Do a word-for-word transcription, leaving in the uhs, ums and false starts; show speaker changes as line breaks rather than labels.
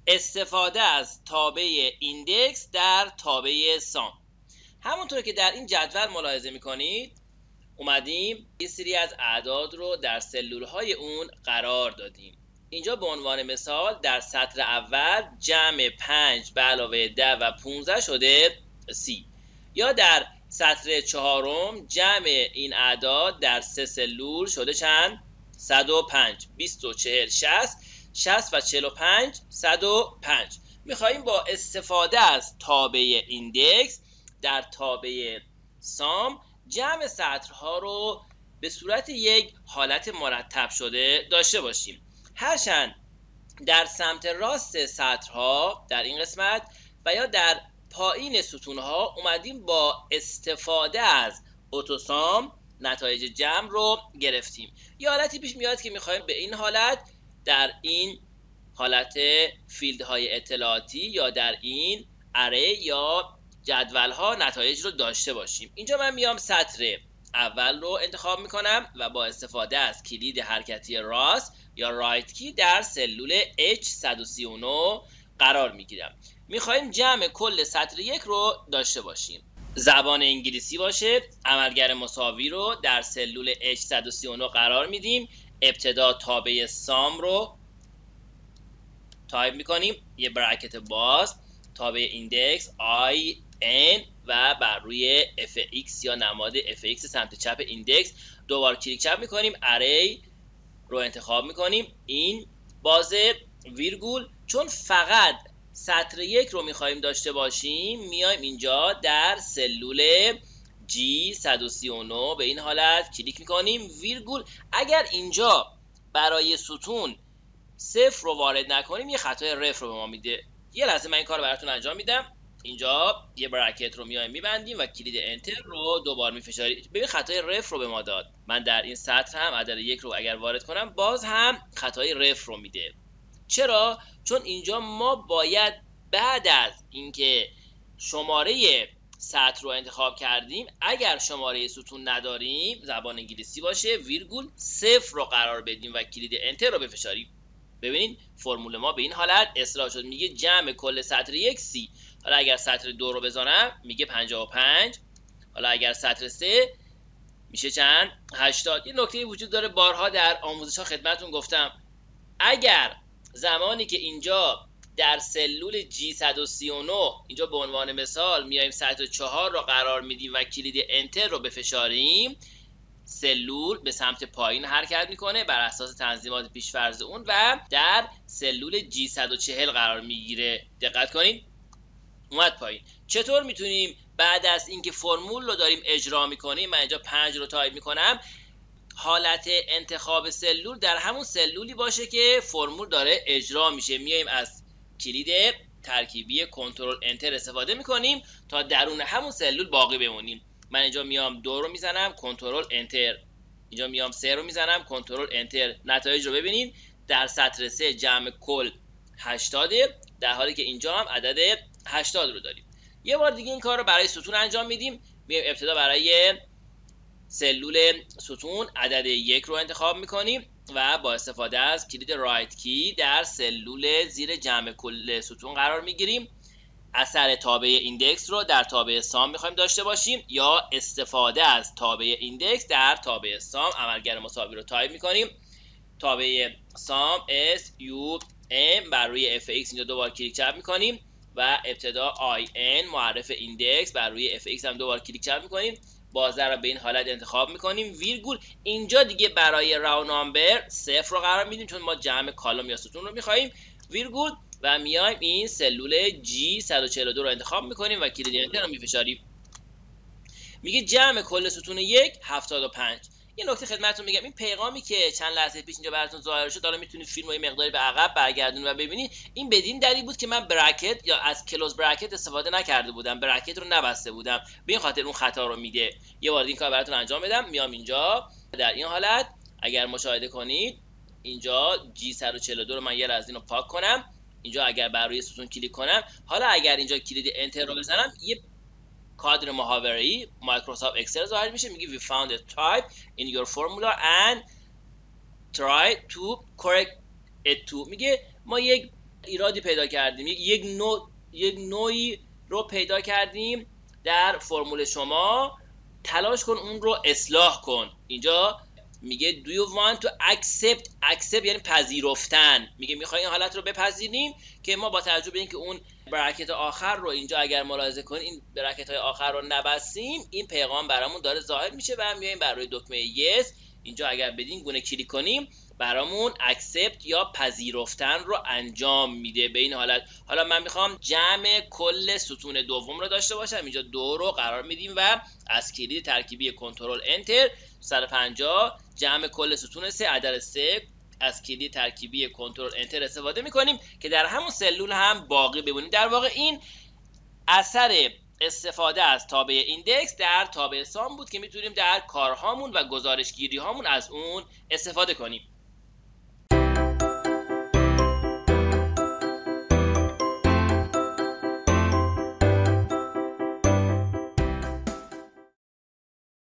استفاده از تابع ایندکس در تابع سام. همونطور که در این جدول ملاحظه میکنید اومدیم یه سری از اعداد رو در سلول های اون قرار دادیم. اینجا به عنوان مثال در سطر اول جمع پنج به علاوه ده و پونزده شده سی، یا در سطر چهارم جمع این اعداد در سه سلول شده چند؟ صد و پنج. بیست و چهل شصت، شصت و چهل و پنج صد و پنج. میخواییم با استفاده از تابع ایندکس در تابع سام جمع سطرها رو به صورت یک حالت مرتب شده داشته باشیم. هرچند در سمت راست سطرها در این قسمت و یا در پایین ستونها اومدیم با استفاده از اتوسام نتایج جمع رو گرفتیم. یه حالتی پیش میاد که میخوایم به این حالت در این حالت فیلدهای اطلاعاتی یا در این اره یا جدول ها نتایج رو داشته باشیم. اینجا من میام سطر اول رو انتخاب میکنم و با استفاده از کلید حرکتی راست یا رایت کی در سلول اچ صد و سی و نه قرار میگیرم. میخوایم جمع کل سطر یک رو داشته باشیم. زبان انگلیسی باشه. عملگر مساوی رو در سلول اچ صد و سی و نه قرار میدیم. ابتدا تابع سام رو تایپ میکنیم، یه براکت باز، تابع ایندکس آی ان و بر روی اف ایکس یا نماد اف ایکس سمت چپ ایندکس دوبار کلیک چپ میکنیم، اری رو انتخاب میکنیم، این بازه ویرگول. چون فقط سطر یک رو میخوایم داشته باشیم میایم اینجا در سلول جی صد و سی و نه به این حالت کلیک میکنیم، ویرگول. اگر اینجا برای ستون صفر رو وارد نکنیم یه خطای رف رو به ما میده. یه لحظه من این کار رو براتون انجام میدم. اینجا یه براکت رو میایم میبندیم و کلید انتر رو دوبار میفشاریم. ببین خطای رف رو به ما داد. من در این سطر هم عدد یک رو اگر وارد کنم باز هم خطای رف رو میده. چرا؟ چون اینجا ما باید بعد از اینکه شماره سطر رو انتخاب کردیم اگر شماره ستون نداریم زبان انگلیسی باشه ویرگول صفر رو قرار بدیم و کلید انتر رو بفشاریم. ببینید فرمول ما به این حالت اصلاح شد. میگه جمع کل سطر یک سی. حالا اگر سطر دو رو بزنم میگه پنجاه و پنج. حالا اگر سطر سه میشه چند؟ هشتاد. یه نکته وجود داره بارها در آموزش ها خدمتتون گفتم. اگر زمانی که اینجا در سلول جی صد و سی و نه اینجا به عنوان مثال میایم سطر چهار رو قرار میدیم و کلید انتر رو بفشاریم سلول به سمت پایین حرکت میکنه بر اساس تنظیمات پیشفرض اون و در سلول جی صد و چهل قرار میگیره. دقت کنید اومد پایین. چطور میتونیم بعد از اینکه فرمول رو داریم اجرا میکنیم، من اینجا پنج رو تایپ میکنم، حالت انتخاب سلول در همون سلولی باشه که فرمول داره اجرا میشه. میایم از کلید ترکیبی کنترل انتر استفاده میکنیم تا درون همون سلول باقی بمونیم. من اینجا میام دو رو میزنم کنترل انتر، اینجا میام سه رو میزنم کنترل انتر. نتایج رو ببینید. در سطر سه جمع کل هشتاد در حالی که اینجا هم عدد هشتاد رو داریم. یه بار دیگه این کار رو برای ستون انجام میدیم. میایم ابتدا برای سلول ستون عدد یک رو انتخاب میکنیم و با استفاده از کلید رایت کی در سلول زیر جمع کل ستون قرار میگیریم. اثر تابع ایندکس رو در تابع سام میخوایم داشته باشیم یا استفاده از تابع ایندکس در تابع سام. عملگر مساوی رو تایپ میکنیم. تابع سام اس یو ام بر روی اف ایکس اینجا دوبار کلیک چپ میکنیم و ابتدا آی ان معرف ایندکس بر روی اف ایکس هم دوبار کلیک چپ میکنیم. بازه رو به این حالت انتخاب میکنیم ویرگول. اینجا دیگه برای راو نامبر صفر رو قرار میدیم چون ما جمع کالم یا ستون رو میخوایم ویرگول و میایم این سلول جی صد و چهل و دو رو انتخاب میکنیم و کلید انتر رو میفشاریم. میگه جمع کل ستون یک هفتاد و پنج. یه نکته خدمتتون میگم، این پیغامی که چند لحظه پیش اینجا براتون ظاهر شد حالا میتونید فیلم رو یه مقداری به عقب برگردونید و ببینید. این بدین دلیل بود که من براکت یا از کلوز براکت استفاده نکرده بودم، براکت رو نبسته بودم، به این خاطر اون خطا رو میده. یه بار این کار براتون انجام بدم. میام اینجا در این حالت اگر مشاهده کنید اینجا جی صد و چهل و دو رو من یه لحظه اینو پاک کنم. اینجا اگر بر روی ستون کلیک کنم، حالا اگر اینجا کلید انتر رو بزنم یه کادر محاوره‌ای مایکروسافت اکسل ظاهر میشه. میگه we found a type in your formula and try to correct it to. میگه ما یک ایرادی پیدا کردیم، یک نوع یک نوعی رو پیدا کردیم در فرمول شما، تلاش کن اون رو اصلاح کن. اینجا میگه do you want to accept accept یعنی پذیرفتن، میگه میخوای این حالت رو بپذیریم که ما با توجه به اینکه اون براکت آخر رو اینجا اگر ملاحظه کنید این براکت های آخر رو نبستیم، این پیغام برامون داره ظاهر میشه و میایم بر روی دکمه yes اینجا اگر بدین گونه کلیک کنیم برامون accept یا پذیرفتن رو انجام میده به این حالت. حالا من میخوام جمع کل ستون دوم رو داشته باشم، اینجا دو رو قرار میدیم و از کلید ترکیبی کنترل انتر صد و پنجاه جمع کل ستون سه عدد سه از کلید ترکیبی کنترل انتر استفاده میکنیم که در همون سلول هم باقی بمونیم. در واقع این اثر استفاده از تابع ایندکس در تابع سام بود که میتونیم در کارهامون و گزارشگیری هامون از اون استفاده کنیم.